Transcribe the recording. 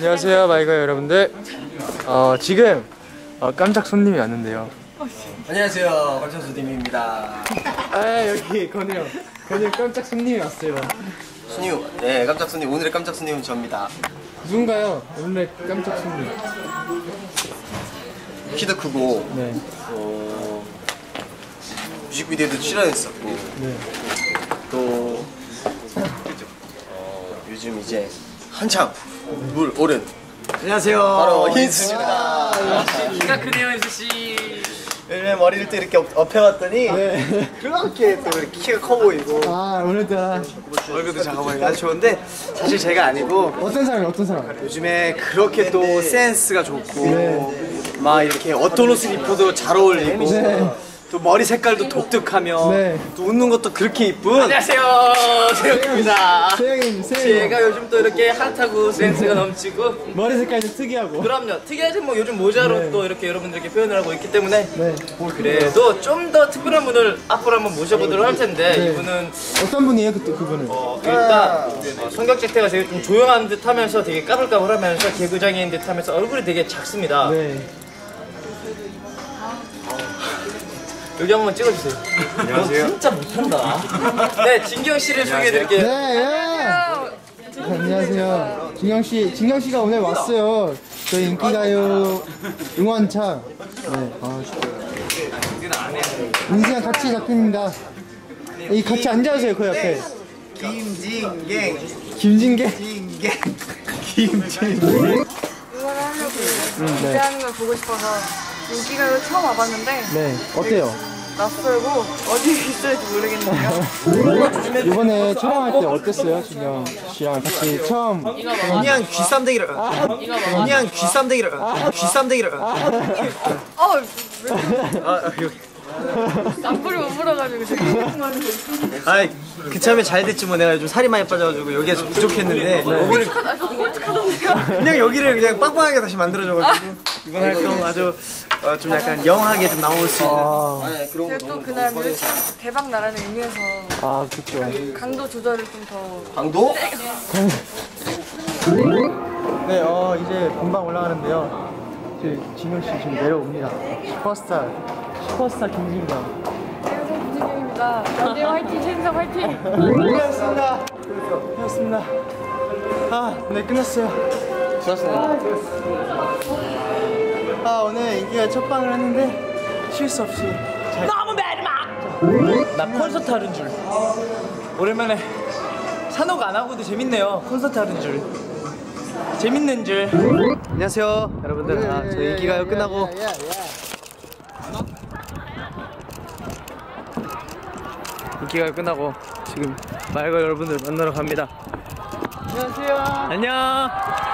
안녕하세요, 마이거 여러분들. 지금 깜짝 손님이 왔는데요. 안녕하세요, 깜짝 손님입니다. 여기 건우 형 깜짝 손님이 왔어요. 손님, 네, 깜짝 손님. 오늘의 깜짝 손님은 저입니다. 누군가요? 오늘의 깜짝 손님. 키도 크고, 네. 뮤직비디오도 출연했었고, 네. 또 요즘 이제 한참 물 오른. 안녕하세요. 바로 힌스입니다. 키가 크네요, 힌스씨. 요즘에 머리를 또 이렇게 업혀왔더니 네. 그렇게 또 이렇게 키가 커 보이고 오늘따라 얼굴도 작아 보이고 아주 좋은데 사실 제가 아니고 어떤 사람? 요즘에 그렇게 또 센스가 좋고 네. 막 이렇게 어떤 옷을 입어도 잘 어울리고 네. 또 머리 색깔도 독특하며 네. 또 웃는 것도 그렇게 이쁜 안녕하세요, 세영입니다. 세영이 제가 요즘 또 이렇게 핫하고 센스가 넘치고 머리 색깔이 좀 특이하고. 그럼요, 특이하지 뭐 요즘 모자로 네. 또 이렇게 여러분들께 표현을 하고 있기 때문에 네. 그래도 좀 더 특별한 분을 앞으로 한번 모셔보도록 할 텐데 네. 이분은 어떤 분이에요, 그분은? 일단 성격 자체가 되게 좀 조용한 듯 하면서 되게 까불까불하면서 개구장이인 듯 하면서 얼굴이 되게 작습니다. 네. 여기 한번 찍어주세요. 안녕하세요. 진짜 못한다. 네, 진경 씨를 소개해드릴게요. 네. 안녕하세요. 진경 씨가 오늘 왔어요. 저희 인기가요 응원차. 네. 민지랑 같이 잡힙니다. 이 같이 앉아주세요, 그 옆에. 김진갱 김진계. 응원을 하려고 기대하는 걸 보고 싶어서 인기가요 처음 와봤는데 네. 어때요? 낯설고 어디 있을지 모르겠는데요. 이번에 촬영할 때 어땠어요, 진경 씨랑 같이 처음? 그냥 귀쌈대기를 그냥 귀쌈대기를 낯불이 못 불어가지고 지금. 아이 그참에 잘 됐지 뭐. 내가 요즘 살이 많이 빠져가지고 여기가 좀 부족했는데 여기를 그냥 여기를 그냥 빵빵하게 다시 만들어줘가지고 이번 활동 아주 좀 약간 영하게 좀 나올 수 있는. 제가 또 그날 뮤지컬 대박 나라는 의미에서 그쵸. 강도 조절을 좀 더. 강도? 네, 이제 금방 올라가는데요. 진경 씨 지금 내려옵니다. 슈퍼스타 김진경. 안녕하세요, 김진경입니다. 연대 화이팅, 최인성 화이팅. 고맙습니다. 네, 끝났어요. 좋았습니다. 오늘 인기가 첫 방을 했는데 실수 없이 잘. 너무 매력! 나 콘서트 하는 줄. 오랜만에 산옥 안 하고도 재밌네요. 콘서트 하는 줄. 재밌는 줄. 안녕하세요 여러분들. 저희 인기가요 끝나고 인기가요 끝나고 지금 마이거 여러분들 만나러 갑니다. 안녕하세요. 안녕.